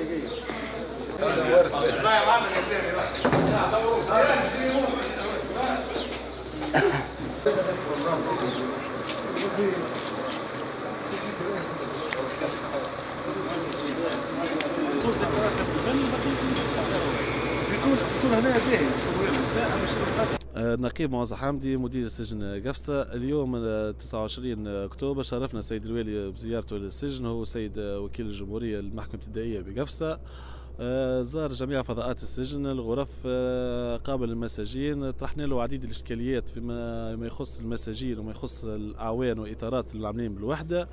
زيتون هنا باهي نقيب معز حامدي مدير سجن قفصة. اليوم 29 أكتوبر شرفنا السيد الوالي بزيارته للسجن، هو سيد وكيل الجمهورية للمحكمة الابتدائية بقفصة. زار جميع فضاءات السجن، الغرف، قابل المساجين، طرحنا له عديد الإشكاليات فيما يخص المساجين وما يخص الأعوان وإطارات العاملين بالوحدة،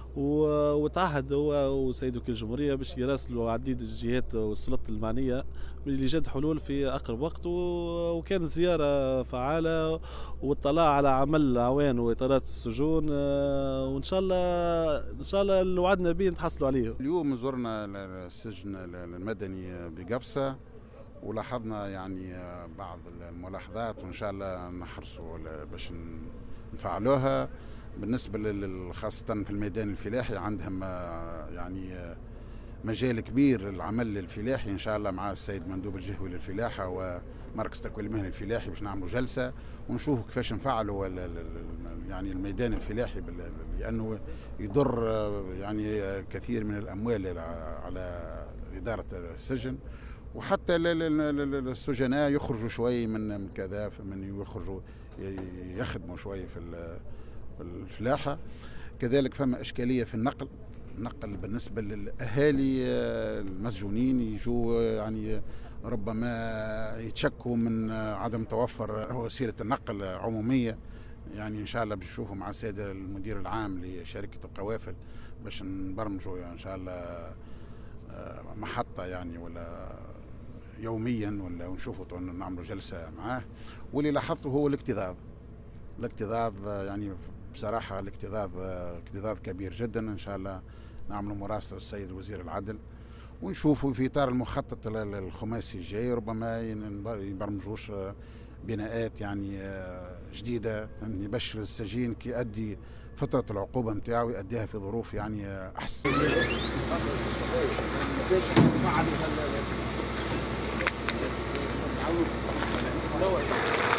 وتعهد هو وسيد وكيل الجمهورية باش يراسلوا عديد الجهات والسلطات المعنية لإيجاد حلول في أقرب وقت. وكانت زيارة فعالة واطلاع على عمل الأعوان وإطارات السجون، وإن شاء الله اللي وعدنا به نتحصلوا عليه. اليوم زرنا السجن المدني بقفصة ولاحظنا يعني بعض الملاحظات، وإن شاء الله نحرصوا باش نفعلوها. بالنسبة خاصة في الميدان الفلاحي عندهم يعني مجال كبير العمل الفلاحي، إن شاء الله مع السيد مندوب الجهوي للفلاحة ومركز تكوين المهني الفلاحي باش نعملوا جلسة ونشوفوا كيفاش نفعلوا يعني الميدان الفلاحي، لأنه يضر يعني كثير من الأموال على إدارة السجن، وحتى السجناء يخرجوا شوي من كذا، من يخرجوا يخدموا شوي في الفلاحة. كذلك فما إشكالية في النقل بالنسبة للأهالي المسجونين، يجوا يعني ربما يتشكوا من عدم توفر وسيلة النقل عمومية. يعني إن شاء الله بنشوفوا مع السيد المدير العام لشركة القوافل باش نبرمجوا يعني إن شاء الله محطة يعني ولا يوميا ولا ونشوفوا نعملوا جلسة معاه. واللي لاحظته هو الاكتظاظ يعني بصراحة اكتظاظ كبير جدا. إن شاء الله نعملوا مراسلة للسيد وزير العدل ونشوفوا في إطار المخطط الخماسي الجاي ربما يبرمجوش بناءات يعني جديدة، يعني يبشر السجين كي يؤدي فترة العقوبة نتاعو يؤديها في ظروف يعني أحسن.